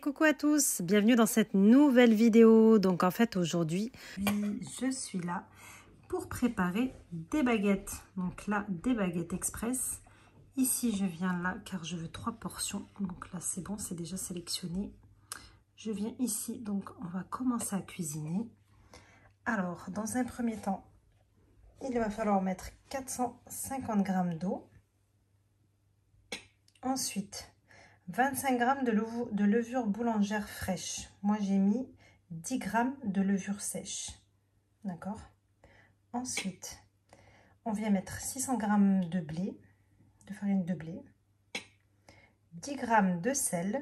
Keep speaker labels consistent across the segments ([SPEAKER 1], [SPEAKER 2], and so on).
[SPEAKER 1] coucou à tous, bienvenue dans cette nouvelle vidéo. Donc en fait aujourd'hui, je suis là pour préparer des baguettes. Donc là, des baguettes express. Ici, je viens là car je veux 3 portions. Donc là, c'est bon, c'est déjà sélectionné. Je viens ici, donc on va commencer à cuisiner. Alors, dans un premier temps, il va falloir mettre 450 g d'eau. Ensuite, 25 g de levure boulangère fraîche. Moi, j'ai mis 10 g de levure sèche. D'accord? Ensuite, on vient mettre 600 g de blé, de farine de blé, 10 g de sel.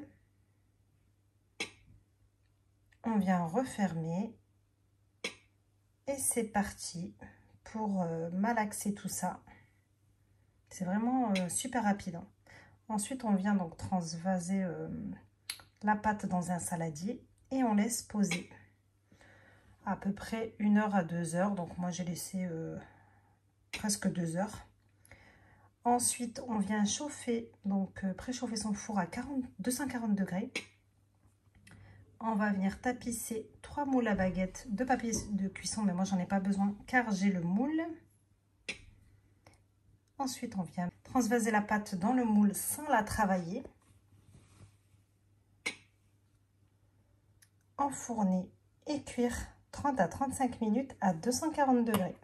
[SPEAKER 1] On vient refermer. Et c'est parti pour malaxer tout ça. C'est vraiment super rapide, hein. Ensuite, on vient donc transvaser la pâte dans un saladier et on laisse poser à peu près 1 heure à 2 heures. Donc moi, j'ai laissé presque 2 heures. Ensuite, on vient chauffer, donc préchauffer son four à 240 degrés. On va venir tapisser 3 moules à baguette de papier de cuisson, mais moi, j'en ai pas besoin car j'ai le moule. Ensuite, on vient transvaser la pâte dans le moule sans la travailler. Enfourner et cuire 30 à 35 minutes à 240 degrés.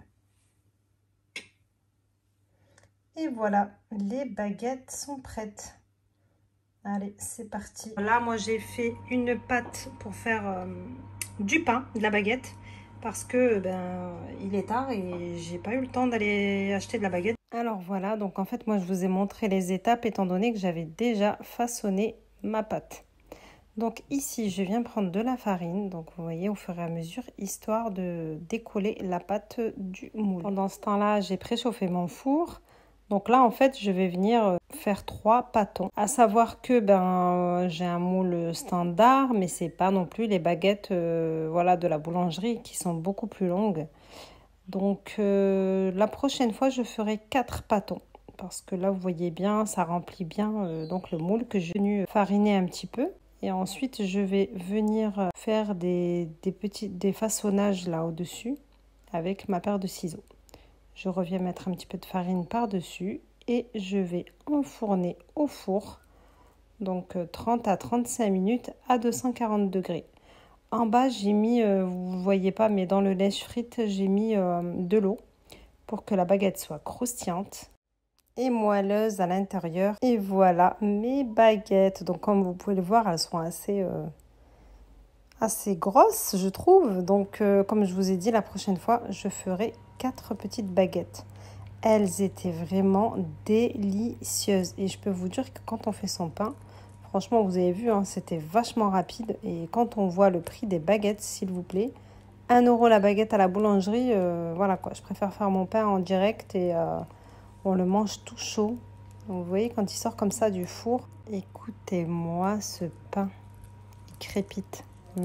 [SPEAKER 1] Et voilà, les baguettes sont prêtes. Allez, c'est parti. Là, moi, j'ai fait une pâte pour faire du pain, de la baguette. Parce que il est tard et j'ai pas eu le temps d'aller acheter de la baguette. Alors voilà, donc en fait moi je vous ai montré les étapes étant donné que j'avais déjà façonné ma pâte. Donc ici je viens prendre de la farine, donc vous voyez au fur et à mesure, histoire de décoller la pâte du moule. Pendant ce temps-là, j'ai préchauffé mon four. Donc là en fait je vais venir faire 3 pâtons. À savoir que j'ai un moule standard, mais c'est pas non plus les baguettes voilà, de la boulangerie qui sont beaucoup plus longues. Donc la prochaine fois je ferai 4 pâtons. Parce que là vous voyez bien, ça remplit bien donc le moule que j'ai venu fariner un petit peu. Et ensuite je vais venir faire des façonnages là au-dessus avec ma paire de ciseaux. Je reviens mettre un petit peu de farine par-dessus et je vais enfourner au four, donc 30 à 35 minutes à 240 degrés. En bas, j'ai mis, vous ne voyez pas, mais dans le lèche-frite, j'ai mis de l'eau pour que la baguette soit croustillante et moelleuse à l'intérieur. Et voilà mes baguettes. Donc comme vous pouvez le voir, elles sont assez grosses, je trouve. Donc comme je vous ai dit, la prochaine fois, je ferai 4 petites baguettes. Elles étaient vraiment délicieuses. Et je peux vous dire que quand on fait son pain, franchement, vous avez vu, hein, c'était vachement rapide. Et quand on voit le prix des baguettes, s'il vous plaît, 1 € la baguette à la boulangerie, voilà quoi. Je préfère faire mon pain en direct et on le mange tout chaud. Donc, vous voyez, quand il sort comme ça du four, écoutez-moi ce pain, il crépite.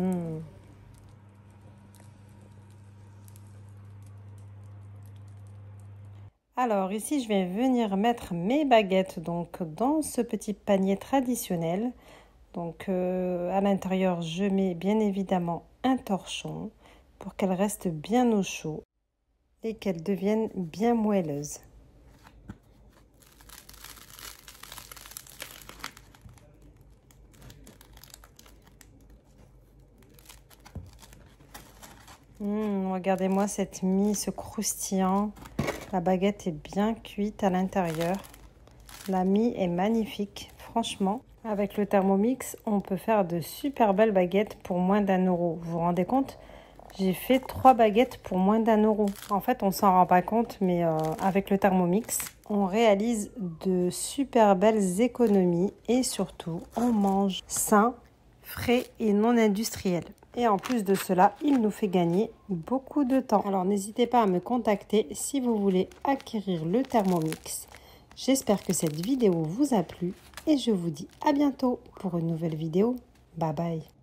[SPEAKER 1] Alors ici, je vais venir mettre mes baguettes donc dans ce petit panier traditionnel. Donc à l'intérieur, je mets bien évidemment un torchon pour qu'elles restent bien au chaud et qu'elles deviennent bien moelleuses. Regardez-moi cette mie, ce croustillant. La baguette est bien cuite à l'intérieur. La mie est magnifique, franchement. Avec le Thermomix, on peut faire de super belles baguettes pour moins d'1 €. Vous vous rendez compte? J'ai fait 3 baguettes pour moins d'1 €. En fait, on s'en rend pas compte, mais avec le Thermomix, on réalise de super belles économies et surtout, on mange sain, frais et non industriel. Et en plus de cela, il nous fait gagner beaucoup de temps. Alors n'hésitez pas à me contacter si vous voulez acquérir le Thermomix. J'espère que cette vidéo vous a plu et je vous dis à bientôt pour une nouvelle vidéo. Bye bye.